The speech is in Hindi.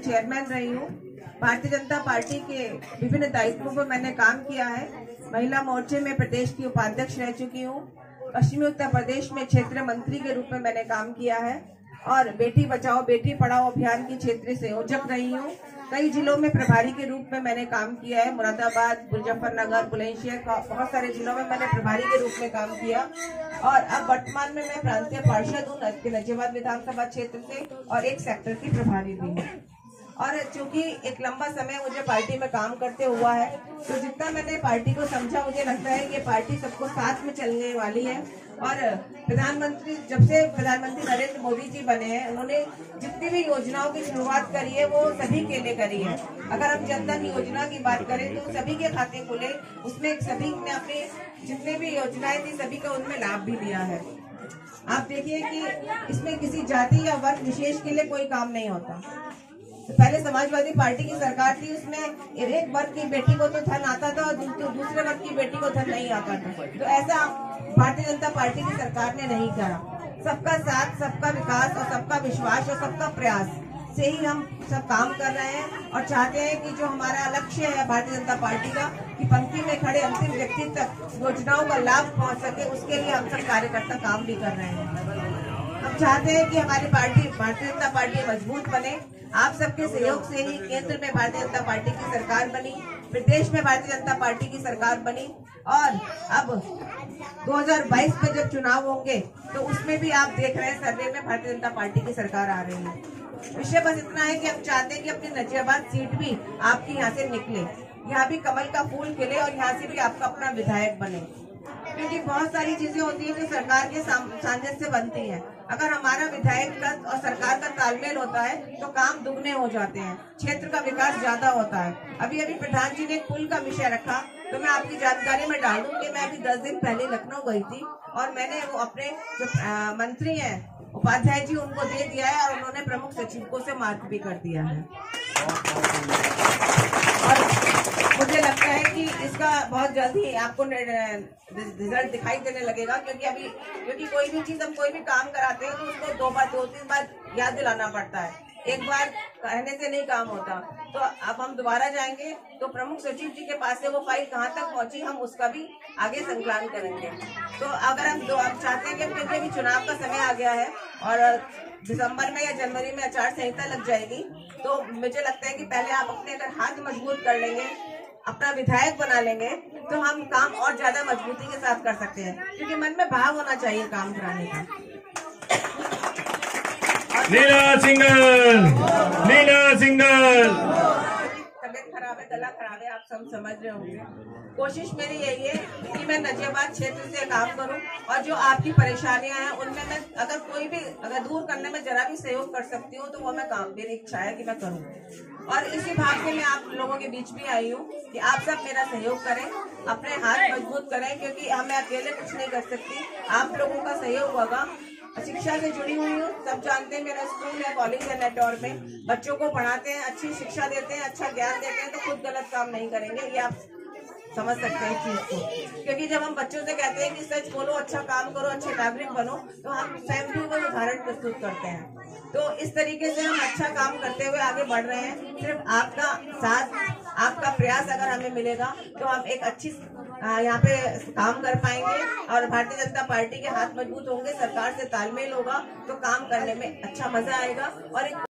चेयरमैन रही हूँ। भारतीय जनता पार्टी के विभिन्न दायित्वों पर मैंने काम किया है। महिला मोर्चे में प्रदेश की उपाध्यक्ष रह चुकी हूँ। पश्चिमी उत्तर प्रदेश में क्षेत्रीय मंत्री के रूप में मैंने काम किया है और बेटी बचाओ बेटी पढ़ाओ अभियान की क्षेत्रीय संयोजक रही हूँ। कई जिलों में प्रभारी के रूप में मैंने काम किया है। मुरादाबाद, मुजफ्फरनगर, बुलंदशहर, बहुत सारे जिलों में मैंने प्रभारी के रूप में काम किया और अब वर्तमान में मैं प्रांतीय पार्षद हूँ नजीबाबाद विधानसभा क्षेत्र से और एक सेक्टर की प्रभारी भी हूँ। और चूंकि एक लंबा समय मुझे पार्टी में काम करते हुआ है, तो जितना मैंने पार्टी को समझा, मुझे लगता है कि पार्टी सबको साथ में चलने वाली है। और जब से प्रधानमंत्री नरेंद्र मोदी जी बने हैं, उन्होंने जितनी भी योजनाओं की शुरुआत करी है वो सभी के लिए करी है। अगर हम जनधन योजना की बात करें तो सभी के खाते खुले, उसमें सभी ने अपने जितने भी योजनाएं थी सभी का उनमें लाभ भी लिया है। आप देखिए कि इसमें किसी जाति या वर्ग विशेष के लिए कोई काम नहीं होता। तो पहले समाजवादी पार्टी की सरकार थी, उसमें एक वर्ग की बेटी को तो धन आता था और दूसरे वर्ग की बेटी को धन नहीं आता था। तो ऐसा भारतीय जनता पार्टी की सरकार ने नहीं करा। सबका साथ, सबका विकास और सबका विश्वास और सबका प्रयास से ही हम सब काम कर रहे हैं और चाहते हैं कि जो हमारा लक्ष्य है भारतीय जनता पार्टी का, कि पंक्ति में खड़े अंतिम व्यक्ति तक योजनाओं का लाभ पहुंच सके, उसके लिए हम सब कार्यकर्ता काम भी कर रहे हैं। हम चाहते हैं कि हमारी पार्टी भारतीय जनता पार्टी मजबूत बने। आप सबके सहयोग से ही केंद्र में भारतीय जनता पार्टी की सरकार बनी, प्रदेश में भारतीय जनता पार्टी की सरकार बनी और अब 2022 में जब चुनाव होंगे तो उसमें भी आप देख रहे हैं सर्वे में भारतीय जनता पार्टी की सरकार आ रही है। विषय बस इतना है कि हम चाहते हैं कि अपनी नजीबाबाद सीट भी आपकी यहाँ से निकले, यहाँ भी कमल का फूल खिले और यहाँ से भी आपका अपना विधायक बने। क्योंकि बहुत सारी चीजें होती है जो सरकार के सामंजस्य बनती है। अगर हमारा विधायक का और सरकार का तालमेल होता है तो काम दुगने हो जाते हैं, क्षेत्र का विकास ज्यादा होता है। अभी प्रधान जी ने एक पुल का विषय रखा, तो मैं आपकी जानकारी में डाल दूं कि मैं अभी 10 दिन पहले लखनऊ गई थी और मैंने वो अपने जो मंत्री हैं उपाध्याय जी उनको दे दिया है और उन्होंने प्रमुख सचिव को से मार्क भी कर दिया है। और मुझे लगता है कि इसका बहुत जल्दी आपको रिजल्ट दिखाई देने लगेगा, क्योंकि कोई भी चीज हम कोई भी काम कराते हैं तो उसको 2-3 बार याद दिलाना पड़ता है। एक बार कहने से नहीं काम होता। तो अब हम दोबारा जाएंगे तो प्रमुख सचिव जी के पास से वो फाइल कहाँ तक पहुंची हम उसका भी आगे संकलन करेंगे। तो अगर हम चाहते हैं कि क्योंकि अभी चुनाव का समय आ गया है और दिसंबर में या जनवरी में आचार संहिता लग जाएगी, तो मुझे लगता है कि पहले आप अपने अगर हाथ मजबूत कर लेंगे, अपना विधायक बना लेंगे, तो हम काम और ज्यादा मजबूती के साथ कर सकते हैं। क्योंकि मन में भाव होना चाहिए काम कराने का। नीला सिंगल तबियत खराब है, गला खराब है, आप सब समझ रहे होंगे। कोशिश मेरी यही है कि मैं नजीबाबाद क्षेत्र से काम करूं और जो आपकी परेशानियां हैं उनमें मैं अगर दूर करने में जरा भी सहयोग कर सकती हूं तो वो मेरी इच्छा है कि मैं करूं। और इसी भाव में मैं आप लोगों के बीच भी आई हूं कि आप सब मेरा सहयोग करें, अपने हाथ मजबूत करें, क्योंकि मैं अकेले कुछ नहीं कर सकती, आप लोगों का सहयोग होगा। शिक्षा से जुड़ी हुई हूँ, सब जानते हैं। मेरा स्कूल है, कॉलेज है नेटौर में, बच्चों को पढ़ाते हैं, अच्छी शिक्षा देते हैं, अच्छा ज्ञान देते हैं, तो खुद गलत काम नहीं करेंगे, ये आप समझ सकते हैं इस चीज को। क्योंकि जब हम बच्चों से कहते हैं कि सच बोलो, अच्छा काम करो, अच्छे नागरिक बनो, तो हम स्वयं भी वो उदाहरण प्रस्तुत करते हैं। तो इस तरीके से हम अच्छा काम करते हुए आगे बढ़ रहे हैं। सिर्फ आपका साथ, आपका प्रयास अगर हमें मिलेगा तो हम एक अच्छी यहाँ पे काम कर पाएंगे और भारतीय जनता पार्टी के हाथ मजबूत होंगे, सरकार से तालमेल होगा तो काम करने में अच्छा मजा आएगा और एक